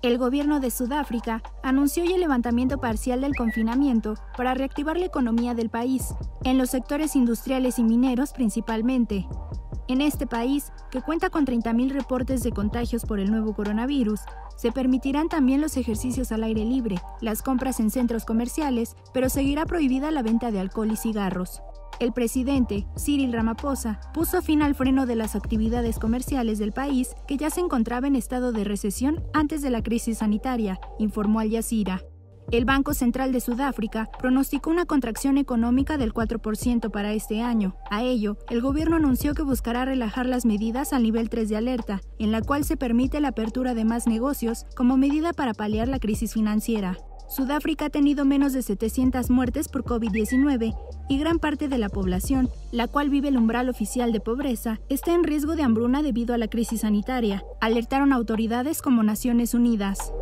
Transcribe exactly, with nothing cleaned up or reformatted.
El gobierno de Sudáfrica anunció hoy el levantamiento parcial del confinamiento para reactivar la economía del país, en los sectores industriales y mineros principalmente. En este país, que cuenta con treinta mil reportes de contagios por el nuevo coronavirus, se permitirán también los ejercicios al aire libre, las compras en centros comerciales, pero seguirá prohibida la venta de alcohol y cigarros. El presidente, Cyril Ramaphosa, puso fin al freno de las actividades comerciales del país, que ya se encontraba en estado de recesión antes de la crisis sanitaria, informó Al Jazeera. El Banco Central de Sudáfrica pronosticó una contracción económica del cuatro por ciento para este año. A ello, el gobierno anunció que buscará relajar las medidas al nivel tres de alerta, en la cual se permite la apertura de más negocios como medida para paliar la crisis financiera. Sudáfrica ha tenido menos de setecientas muertes por COVID diecinueve y gran parte de la población, la cual vive el umbral oficial de pobreza, está en riesgo de hambruna debido a la crisis sanitaria, alertaron autoridades como Naciones Unidas.